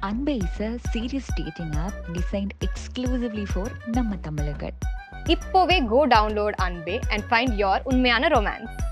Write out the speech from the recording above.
Anbe is a serious dating app designed exclusively for நம்ம தமிழர்கள். இப்போவே go download Anbe and find your உண்மையான romance.